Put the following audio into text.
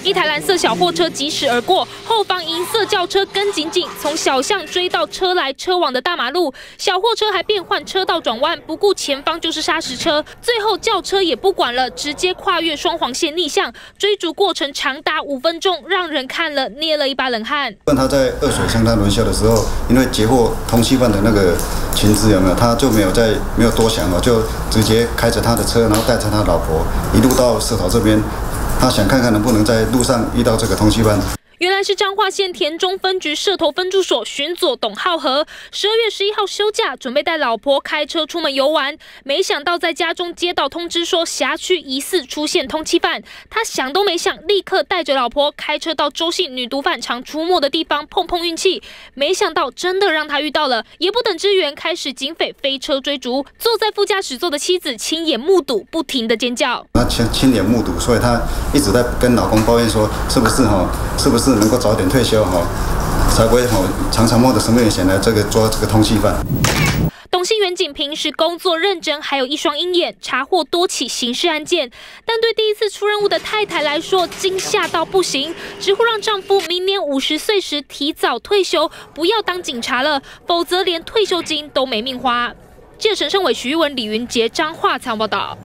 一台蓝色小货车疾驶而过，后方银色轿车跟紧紧，从小巷追到车来车往的大马路。小货车还变换车道转弯，不顾前方就是砂石车。最后轿车也不管了，直接跨越双黄线逆向，追逐过程长达5分钟，让人看了捏了一把冷汗。 他在二水向他轮销的时候，因为截获通缉犯的那个情资有没有，他就没有多想哦，就直接开着他的车，然后带着他老婆一路到社头这边，他想看看能不能在路上遇到这个通缉犯。 原来是彰化县田中分局社头分驻所巡佐董浩和，12月11号休假，准备带老婆开车出门游玩，没想到在家中接到通知说辖区疑似出现通缉犯，他想都没想，立刻带着老婆开车到周姓女毒贩常出没的地方碰碰运气，没想到真的让他遇到了，也不等支援，开始警匪飞车追逐，坐在副驾驶座的妻子亲眼目睹，不停的尖叫。 他亲眼目睹，所以他一直在跟老公抱怨说，是不是能够早点退休才不会常常冒着生命危险来抓这个通缉犯。 董姓员警平时工作认真，还有一双鹰眼，查获多起刑事案件。但对第一次出任务的太太来说，惊吓到不行，直呼让丈夫明年50岁时提早退休，不要当警察了，否则连退休金都没命花。记者陈胜伟、徐玉文、李云杰彰化采访报道。